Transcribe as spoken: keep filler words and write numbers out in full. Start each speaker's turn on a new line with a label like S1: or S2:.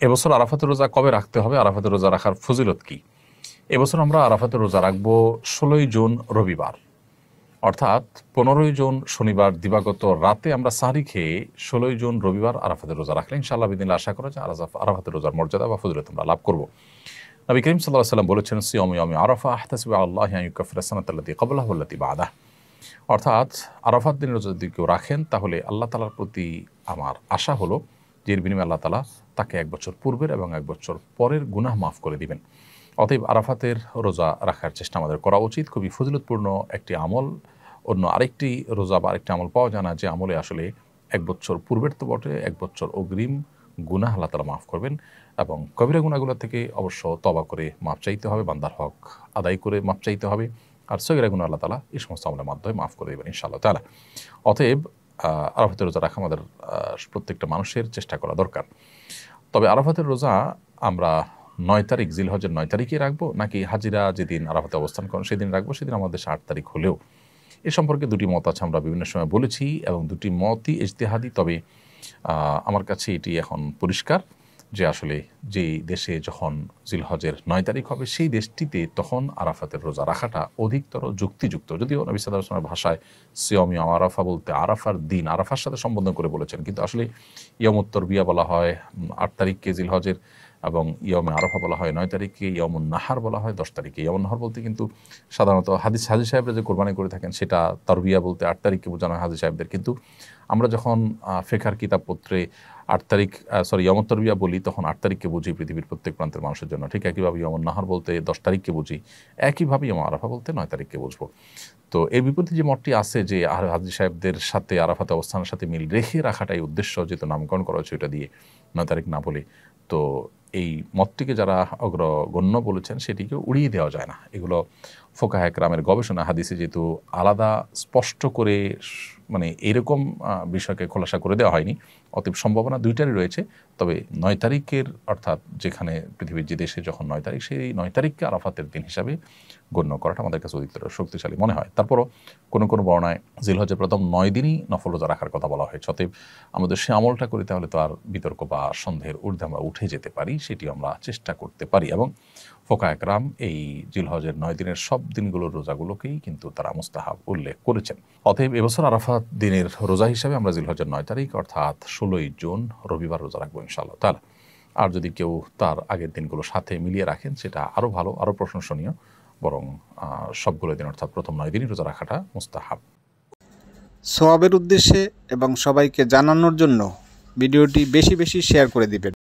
S1: এবছর আরাফাতের রোজা কবে রাখতে হবে, আরাফাতের রোজা রাখার ফজিলত কি? এবছর আমরা আরাফাতের রোজা রাখবো ষোলোই জুন রবিবার, অর্থাৎ পনেরোই জুন শনিবার দিবাগত রাতে আমরা সাহরি খেয়ে ষোলোই জুন রবিবার আরাফাতের রোজা রাখলে ইনশাআল্লাহ বিদিন আশা করা যায় আরাফাতের রোজার মর্যাদা বা ফজিলত আমরা লাভ করবো। নবী করিম সাল্লাল্লাহু আলাইহি ওয়াসাল্লাম বলেছেন, সিয়ামু ইয়াউমি আরাফা আহতাসিবু আলাল্লাহি আন ইউকাফিরা সানাতাল্লাতী ক্বাবলাহু ওয়াল্লাতী বা'দাহু। অর্থাৎ আরাফাত দিনের রোজা যদি কেউ রাখেন তাহলে আল্লাহ তাআলার প্রতি আমার আশা হলো যে এর বিনিময়ে আল্লাহ তাআলা তাকে এক বছর পূর্বের এবং এক বছর পরের গুনাহ মাফ করে দিবেন। অতএব আরাফাতের রোজা রাখার চেষ্টা আমাদের করা উচিত। খুবই ফজিলতপূর্ণ একটি আমল। অন্য আরেকটি রোজা বা আরেকটি আমল পাওয়া যায় না যে আমলে আসলে এক বছর পূর্বের তো বটে, এক বছর অগ্রিম গুনাহ আল্লাহ তাআলা মাফ করবেন এবং কবিরা গুনাহগুলো থেকে অবশ্য তওবা করে মাফ চাইতে হবে, বান্দার হক আদায় করে মাফ চাইতে হবে। আর সগীরা গুনাহ আল্লাহ তাআলা এই সমস্ত আমলের মাধ্যমে মাফ করে দেবেন ইনশাআল্লাহ তাআলা। অতএব আরাফাতের রোজা রাখা আমাদের প্রত্যেকটা মানুষের চেষ্টা করা দরকার। তবে আরাফাতের রোজা আমরা নয় তারিখ জিলহজের নয় তারিখে রাখবো নাকি হাজিরা যেদিন আরাফাতে অবস্থান করেন সেদিন রাখবো, সেদিন আমাদের আট তারিখ হলেও, এ সম্পর্কে দুটি মত আছে, আমরা বিভিন্ন সময় বলেছি এবং দুটি মতই ইজতিহাদি। তবে আমার কাছে এটি এখন পরিষ্কার যে আসলে যেই দেশে যখন জিলহজের নয় তারিখ হবে সেই দেশটিতে তখন আরাফাতের রোজা রাখাটা অধিকতর যুক্তিযুক্ত। যদিও নবী সাল্লাল্লাহু আলাইহি ওয়াসাল্লামের ভাষায় সিয়ামু আরাফা বলতে আরাফার দিন, আরাফার সাথে সম্বোধন করে বলেছেন, কিন্তু আসলে ইয়ামুত তারবিয়া বলা হয় আট তারিখকে জিলহজের, এবং ইয়মে আরাফা বলা হয় নয় তারিখে, ইয়মুন নাহার বলা হয় দশ তারিখে। ইয়মুন নাহার বলতে কিন্তু সাধারণত হাদিস হাজি সাহেবরা যে কোরবানি করে থাকেন সেটা তারবিয়া বলতে আট তারিখকে বোঝানো হয় হাজি সাহেবদের, কিন্তু আমরা যখন ফেকার কিতাবপত্রে আট তারিখ সরি ইয়মুত তারবিয়া বলি তখন আট তারিখকে বুঝি পৃথিবীর প্রত্যেক প্রান্তের মানুষের জন্য। ঠিক একইভাবে ইয়মুন নাহার বলতে দশ তারিখকে বুঝি, একইভাবে ইয়ম আরাফা বলতে নয় তারিখকে বুঝবো। তো এর বিপরীতে যে মতটি আছে যে হাজি সাহেবদের সাথে আরাফাতে অবস্থানের সাথে মিল রেখে রাখাটাই উদ্দেশ্য, যেহেতু নামকরণ করা হয়েছে ওইটা দিয়ে নয় তারিখ না বলে, তো এই মতটিকে যারা অগ্রগণ্য বলেছেন সেটিকে উড়িয়ে দেওয়া যায় না। এগুলো ফোকাহে কেরামের গবেষণা হাদিসে যেহেতু আলাদা স্পষ্ট করে মানে এরকম বিষয়কে খোলাসা করে দেওয়া হয়নি, অতএব সম্ভাবনা দুইটারই রয়েছে। তবে নয় তারিখের অর্থাৎ যেখানে পৃথিবীর যে দেশে যখন নয় তারিখ সেই নয় তারিখকে আরাফাতের দিন হিসাবে গণ্য করাটা আমাদের কাছে অধিকতর শক্তিশালী মনে হয়। তারপরও কোনো কোনো বর্ণায় জিলহজের প্রথম নয় দিনই নফল রোজা রাখার কথা বলা হয়েছে। অতএব আমাদের সে আমলটা করি তাহলে তো আর বিতর্ক বা সন্দেহের ঊর্ধ্বে আমরা উঠে যেতে পারি, সেটি আমরা চেষ্টা করতে পারি। এবং ফোকায়ে কেরাম এই জিলহজের নয় দিনের সব দিনগুলোর রোজাগুলোকেই কিন্তু তারা মুস্তাহাব উল্লেখ করেছেন। অতএব এবছর আরাফাত দিনের রোজা হিসাবে আমরা জিলহজের নয় তারিখ অর্থাৎ ষোলোই জুন রবিবার রোজা রাখবো ইনশাআল্লাহ তাআলা। আর যদি কেউ তার আগের দিনগুলোর সাথে মিলিয়ে রাখেন সেটা আরও ভালো, আরও প্রশংসনীয়, বরং সবগুলো দিন অর্থাৎ প্রথম নয় দিনই রোজা রাখাটা মুস্তাহাব।
S2: সওয়াবের উদ্দেশ্যে এবং সবাইকে জানানোর জন্য ভিডিওটি বেশি বেশি শেয়ার করে দিবেন।